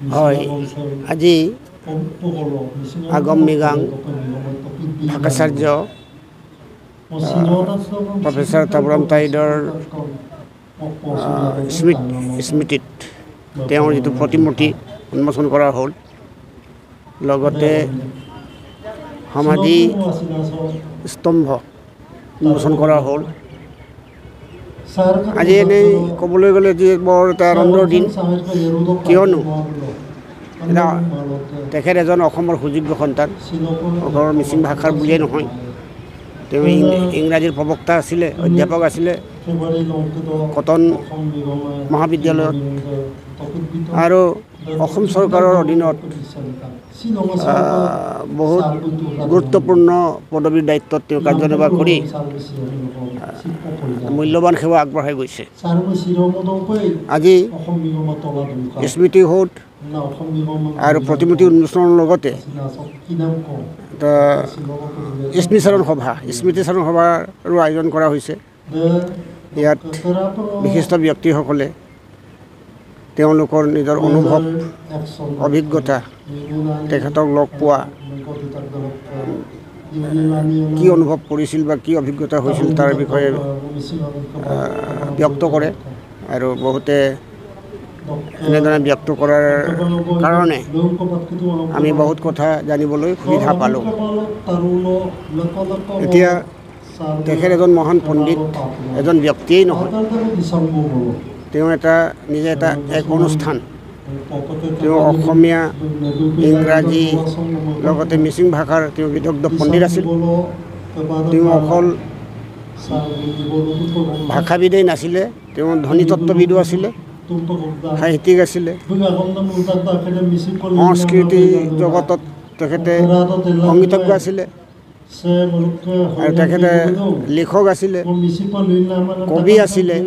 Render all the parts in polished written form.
হয় আজি আগম মৃগাং ভাষাচাৰ্য প্ৰফেসৰ তাইডৰ স্মৃতিত তেওঁৰ যিটো প্ৰতিমূৰ্তি উন্মোচন কৰা হ'ল লগতে সমাধি স্তম্ভ উন্মোচন কৰা হ'ল আজি এনেই ক'বলৈ গ'লে যে বৰ এটা আনন্দৰ দিন কিয়নো তেখেত এজন অসমৰ সুযোগ্য সন্তান অসমৰ মিচিং ভাষাৰ বুলিয়েই নহয় তেওঁ ইংৰাজীৰ প্ৰবক্তা আছিলে অধ্যাপক আছিলে কটন মহাবিদ্যালয়ত আৰু অসম চৰকাৰৰ অধীনত বহুত গুৰুত্বপূৰ্ণ পদবীৰ দায়িত্বত তেওঁ কাৰ্যনিৰ্বাহ কৰি মূল্যৱান সেৱা আগবঢ়াই গৈছে আজি স্মৃতি সৌধ আৰু প্ৰতিমূৰ্তি উন্মোচনৰ লগতে স্মৃতিচাৰণ সভাৰো আয়োজন কৰা হৈছে ইয়াত বিশিষ্ট ব্যক্তিসকলে তেওঁলোকৰ নিজৰ অনুভৱ অভিজ্ঞতা তেখেতক লগ পোৱা কি অনুভৱ কৰিছিল বা কি অভিজ্ঞতা হৈছিল তাৰ বিষয়ে ব্যক্ত কৰে আৰু বহুতে এনেদৰে ব্যক্ত কৰাৰ কাৰণে আমি বহুত কথা জানিবলৈ সুবিধা পালোঁ এতিয়া তেখেত এজন মহান পণ্ডিত এজন ব্যক্তিয়েই নহয় তেওঁ নিজে এক অনুষ্ঠান তেওঁ অসমীয়া ইংৰাজী লগতে মিচিং ভাষাৰ তেওঁ বিদগ্ধ পণ্ডিত আছিল তেওঁ অকল ভাষাবিদেই নাছিলে তেওঁ ধ্বনিতত্ত্ববিদো আছিলে সাহিত্যিক আছিলে সংস্কৃতি জগতত তেখেতে সংগীতজ্ঞ আছিলে আৰু তেখেতে লেখক আছিলে কবি আছিলে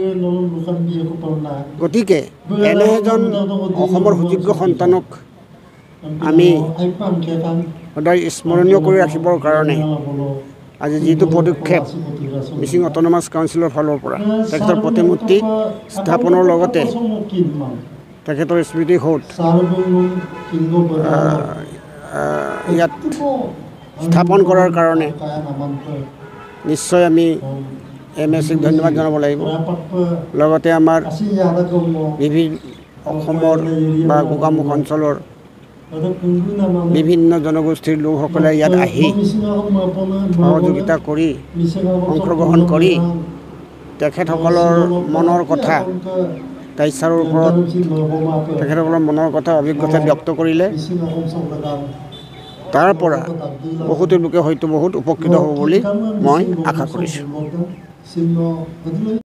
গতিকে এনে এজন অসমৰ সুযোগ্য সন্তানক আমি সদায় স্মৰণীয় কৰি ৰাখিবৰ কাৰণে আজি যিটো পদক্ষেপ মিচিং অট'নমাছ কাউন্সিলৰ ফালৰ পৰা তেখেতৰ প্ৰতিমূৰ্তি স্থাপনৰ লগতে তেখেতৰ স্মৃতি সৌধ ইয়াত স্থাপন কৰাৰ কাৰণে নিশ্চয় আমি MSCক ধন্যবাদ জনাব লাগিব লগতে আমাৰ অসমৰ বা গোগামুখ অঞ্চলৰ বিভিন্ন জনগোষ্ঠীৰ লোকসকলে ইয়াত আহি সহযোগিতা কৰি অংশগ্ৰহণ কৰি তেখেতসকলৰ মনৰ কথা তাইচাৰৰ ওপৰত তেখেতসকলৰ মনৰ কথা অভিজ্ঞতা ব্যক্ত কৰিলে তাৰ পৰা বহুতো লোকে হয়তো বহুত উপকৃত হ'ব বুলি মই আশা কৰিছোঁ